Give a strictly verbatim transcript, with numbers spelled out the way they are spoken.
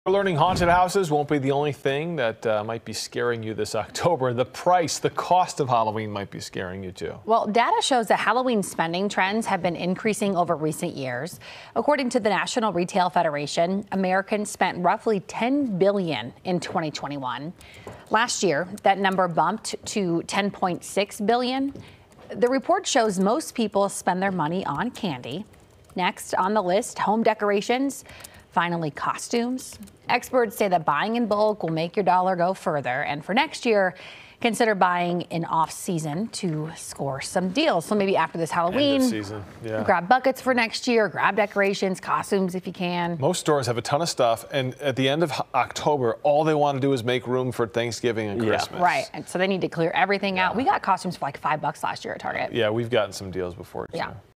We're learning haunted houses won't be the only thing that uh, might be scaring you this October. The price, the cost of Halloween might be scaring you too. Well, data shows that Halloween spending trends have been increasing over recent years. According to the National Retail Federation, Americans spent roughly ten billion dollars in twenty twenty-one. Last year, that number bumped to ten point six billion dollars. The report shows most people spend their money on candy. Next on the list, home decorations. Finally, costumes. Experts say that buying in bulk will make your dollar go further. And for next year, consider buying in off-season to score some deals. So maybe after this Halloween, End of season. Yeah. Grab buckets for next year, grab decorations, costumes if you can. Most stores have a ton of stuff, and at the end of October, all they want to do is make room for Thanksgiving and Yeah. Christmas. Right, and so they need to clear everything Yeah. out. We got costumes for like five bucks last year at Target. Yeah, we've gotten some deals before too. Yeah.